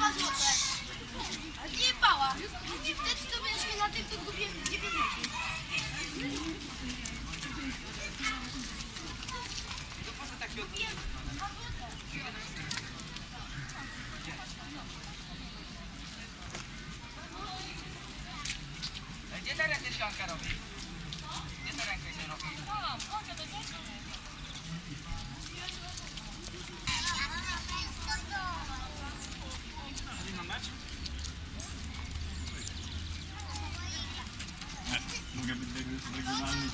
złote. Ale nie bała. Wtedy to byliśmy na tym, to zgubiłem 90. Kupiłem 2 złote. Gdzie ta rękę robi? Gdzie ta rękę się robi? Mogę być regionalny.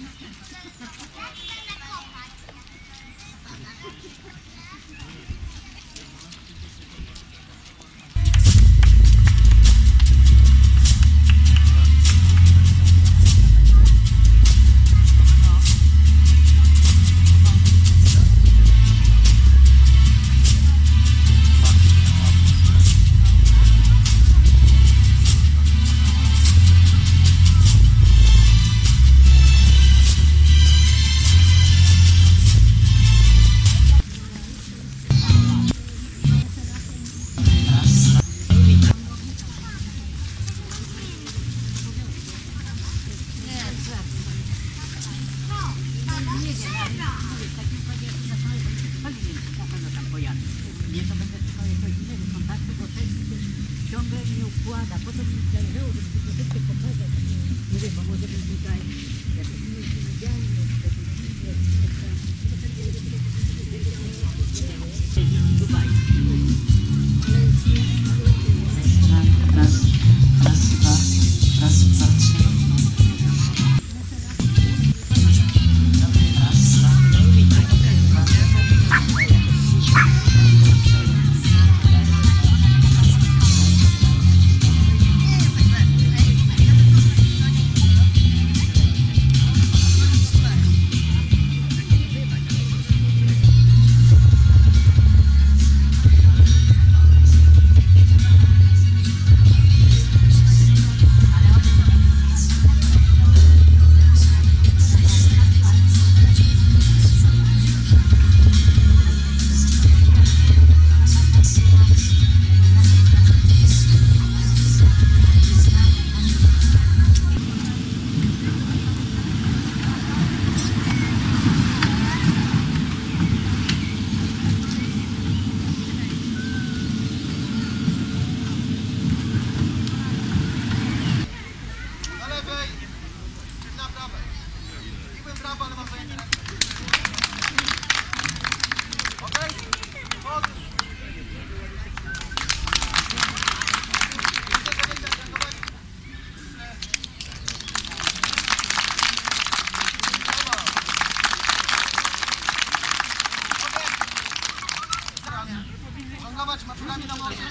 Nie, to będę szukał jakiegoś innego kontaktu, bo też ciągle mnie układa. Potem mi zależało, żeby tylko szybko pokazać. Nie wiem, bo może bym tutaj jakoś mniejszy widzialny, Dubaj. Raz, dwa, trzy. Żonglować maczugami na morzu.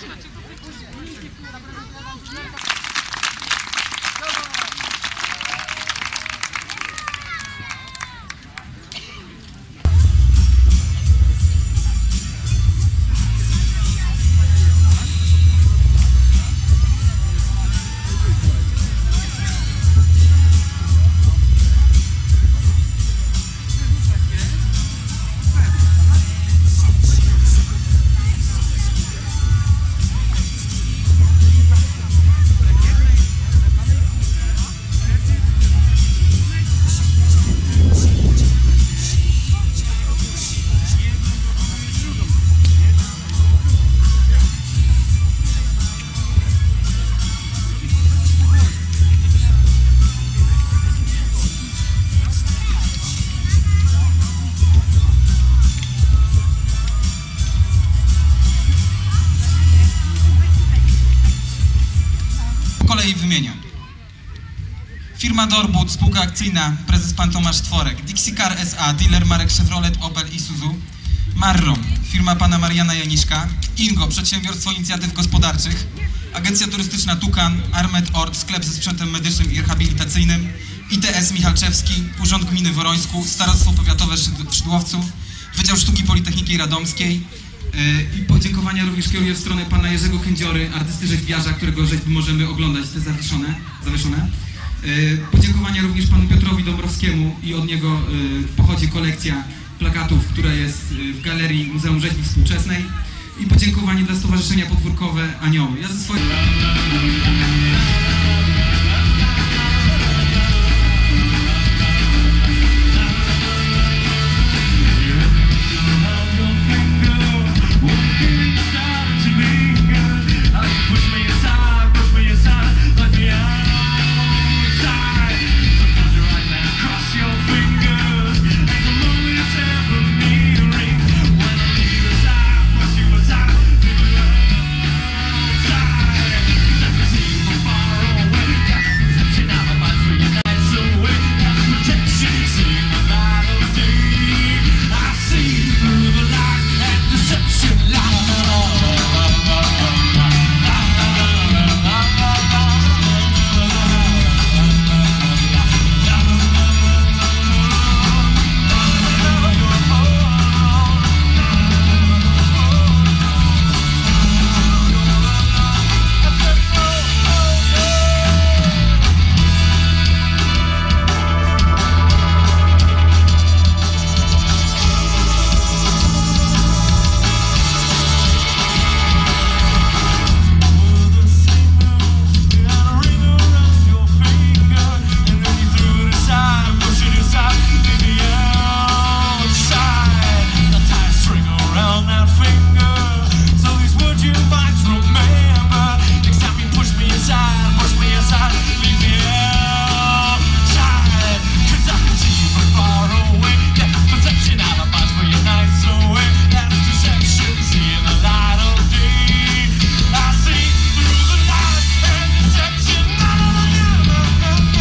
kolei wymieniam. Firma Dorbut, spółka akcyjna, prezes pan Tomasz Tworek, Dixie Car S.A., dealer marek Chevrolet, Opel i Isuzu, Marrom, firma pana Mariana Janiszka, Ingo, przedsiębiorstwo inicjatyw gospodarczych, agencja turystyczna Tukan, Armet Ort, sklep ze sprzętem medycznym i rehabilitacyjnym, ITS Michalczewski, Urząd Gminy Worońsku, Starostwo Powiatowe w Szydłowcu, Wydział Sztuki Politechniki Radomskiej. I podziękowania również kieruję w stronę pana Jerzego Kędziory, artysty rzeźbiarza, którego rzeźby możemy oglądać, te zawieszone. Podziękowania również panu Piotrowi Dąbrowskiemu i od niego pochodzi kolekcja plakatów, która jest w Galerii Muzeum Rzeźby Współczesnej. i podziękowanie dla Stowarzyszenia Podwórkowe Anioły. Ja ze swoim...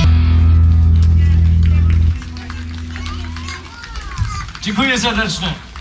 Dziękuję serdecznie.